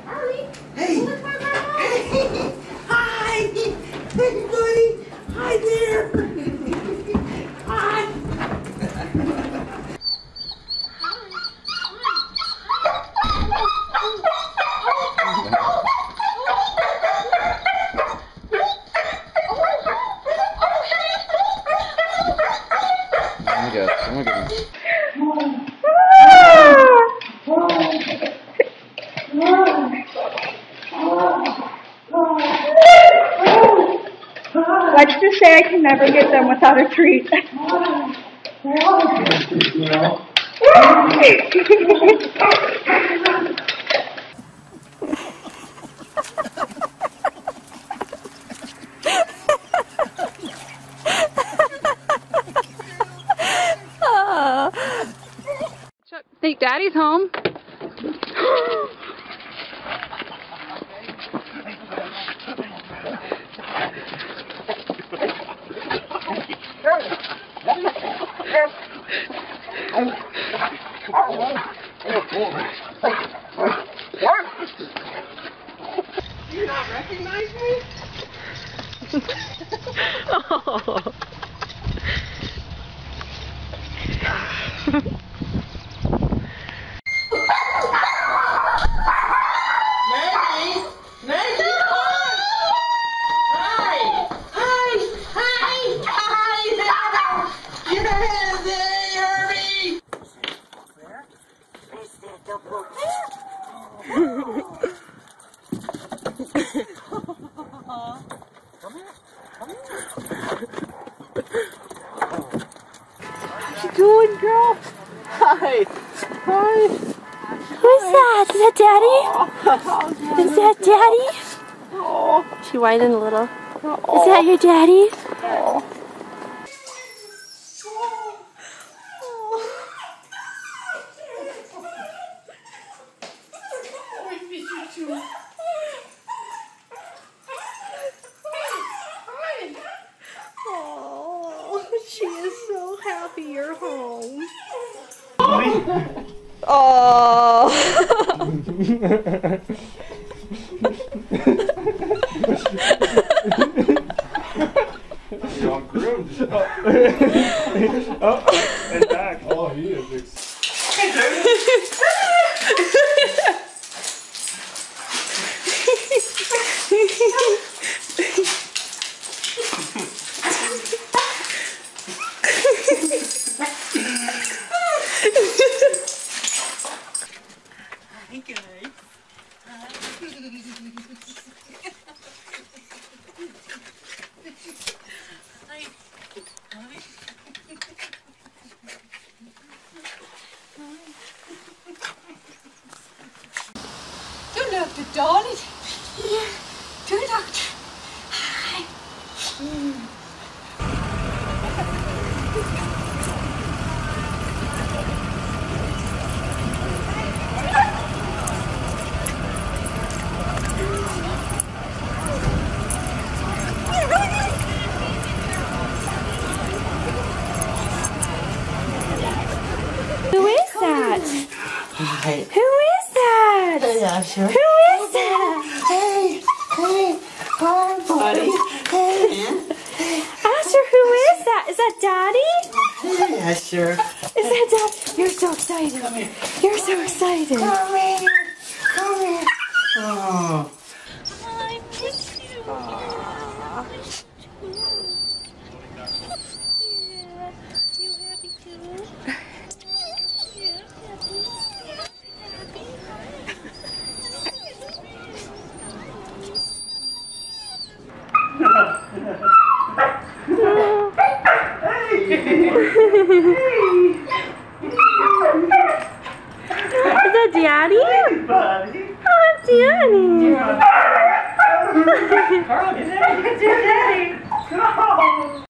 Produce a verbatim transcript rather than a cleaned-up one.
Harley. Hey. Look, my grandma. Hey. Hi. Hey, buddy. Hi there. Hi. Oh my god, oh my goodness. Let's just say I can never get them without a treat. Think Daddy's home. Do you not recognize me? Oh. Maggie! Maggie! Hi! Hi! Hi! Hi! Yes! Hey, Herbie! Where? Where's that double? Come here. Come here. What you doing, girl? Hi. Hi. Who's that? Is that Daddy? Is that Daddy? Oh. She whining a little. Is that your daddy? Oh. Oh, she is so happy you're home. Oh. John groomed. Oh, and back. Oh, he is. Hey, dude. Hi, guys. Good luck, darling. Yeah. Good luck. Hi. Who is that? Hi. Who is that? Hey, Asher. Who is that? Hey, hey, hi, buddy. Hey, Asher, who is that? Is that Daddy? hey, Asher. Is that Dad? You're so excited. Come here. You're so excited. Come here. Come here. Oh. I miss you. Aww. Yeah. You happy too? Yeah, happy. Is that Daddy? Hey, buddy. Oh, it's Daddy. Carl, get in. Get in. Go.